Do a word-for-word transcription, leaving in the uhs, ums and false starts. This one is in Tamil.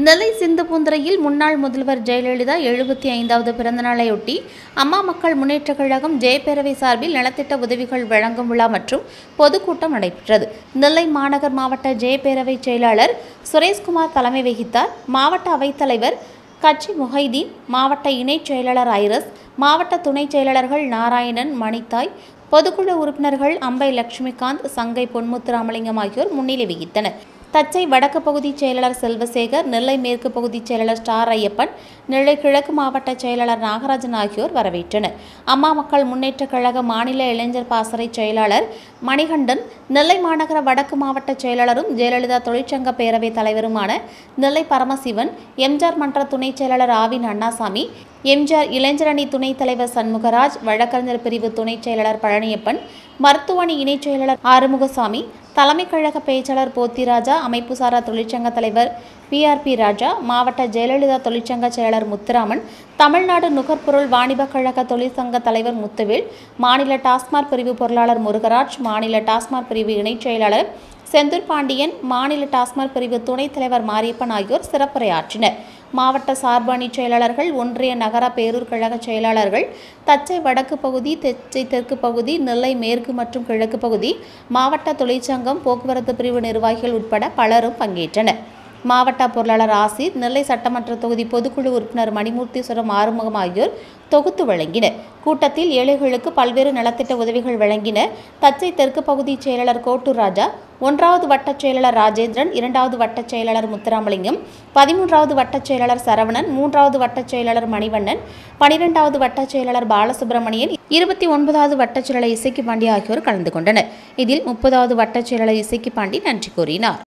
நெல்லை சிந்துபூந்துறையில் முன்னாள் முதல்வர் ஜெயலலிதா எழுபத்தி ஐந்தாவது பிறந்தநாளையொட்டி அம்மா மக்கள் முன்னேற்றக் கழகம் ஜெயப்பேரவை சார்பில் நலத்திட்ட உதவிகள் வழங்கும் விழா மற்றும் பொதுக்கூட்டம் நடைபெற்றது. நெல்லை மாநகர் மாவட்ட ஜெயப்பேரவை செயலாளர் சுரேஷ்குமார் தலைமை வகித்தார். மாவட்ட அவைத்தலைவர் கட்சி முஹைதீன், மாவட்ட இணைச் செயலாளர் ஐரஸ், மாவட்ட துணைச் செயலாளர்கள் நாராயணன், மணித்தாய், பொதுக்குழு உறுப்பினர்கள் அம்பை லட்சுமிகாந்த், சங்கை பொன்முத்துராமலிங்கம் ஆகியோர் முன்னிலை வகித்தனர். தச்சை வடக்கு பகுதி செயலாளர் செல்வசேகர், நெல்லை மேற்கு பகுதி செயலாளர் ஸ்டார் ஐயப்பன், நெல்லை கிழக்கு மாவட்ட செயலாளர் நாகராஜன் ஆகியோர் வரவேற்றனர். அம்மா மக்கள் முன்னேற்றக் கழக மாநில இளைஞர் பாசறை செயலாளர் மணிகண்டன், நெல்லை மாநகர வடக்கு மாவட்ட செயலாளரும் ஜெயலலிதா தொழிற்சங்க பேரவை தலைவருமான நெல்லை பரமசிவன், எம்ஜிஆர் மன்ற துணைச் செயலாளர் ஆவின் அண்ணாசாமி, எம்ஜிஆர் இளைஞரணி துணைத் தலைவர் சண்முகராஜ், வழக்கறிஞர் பிரிவு துணைச் செயலாளர் பழனியப்பன், மருத்துவணி இணைச் செயலாளர் ஆறுமுகசாமி, தலைமை கழக பேச்சாளர் போத்திராஜா, அமைப்புசாரா தொழிற்சங்க தலைவர் பி ஆர் பி ராஜா, மாவட்ட ஜெயலலிதா தொழிற்சங்க செயலாளர் முத்துராமன், தமிழ்நாடு நுகர்பொருள் வாணிப கழக தொழிற்சங்க தலைவர் முத்துவேல், மாநில டாஸ்மாக் பிரிவு பொருளாளர் முருகராஜ், மாநில டாஸ்மாக் பிரிவு இணைச் செயலாளர் செந்தூர் பாண்டியன், மாநில டாஸ்மாக் பிரிவு துணைத் தலைவர் மாரியப்பன் ஆகியோர் சிறப்புரையாற்றினர். மாவட்ட சார்பு அணி செயலாளர்கள், ஒன்றிய நகர பேரூர் கழக செயலாளர்கள், தச்சை வடக்கு பகுதி, தச்சை தெற்கு பகுதி, நெல்லை மேற்கு மற்றும் கிழக்கு பகுதி, மாவட்ட தொழிற்சங்கம், போக்குவரத்து பிரிவு நிர்வாகிகள் உட்பட பலரும் பங்கேற்றனர். மாவட்ட பொருளாளர் ஆசிர், நெல்லை சட்டமன்ற தொகுதி பொதுக்குழு உறுப்பினர் மணிமூர்த்தீஸ்வரம் ஆறுமுகம் ஆகியோர் தொகுத்து வழங்கினர். கூட்டத்தில் ஏழைகளுக்கு பல்வேறு நலத்திட்ட உதவிகள் வழங்கினர். தச்சை தெற்கு பகுதி செயலாளர் கோட்டூர் ராஜா, ஒன்றாவது வட்டச் செயலாளர் ராஜேந்திரன், இரண்டாவது வட்டச் செயலாளர் முத்துராமலிங்கம், பதிமூன்றாவது வட்டச் செயலாளர் சரவணன், மூன்றாவது வட்டச் செயலாளர் மணிவண்ணன், பனிரெண்டாவது வட்டச் செயலாளர் பாலசுப்ரமணியன், இருபத்தி ஒன்பதாவது வட்டச் செயலாளர் இசைக்கு பாண்டி ஆகியோர் கலந்து கொண்டனர். இதில் முப்பதாவது வட்டச் செயலாளர் இசைக்கு பாண்டி நன்றி கூறினார்.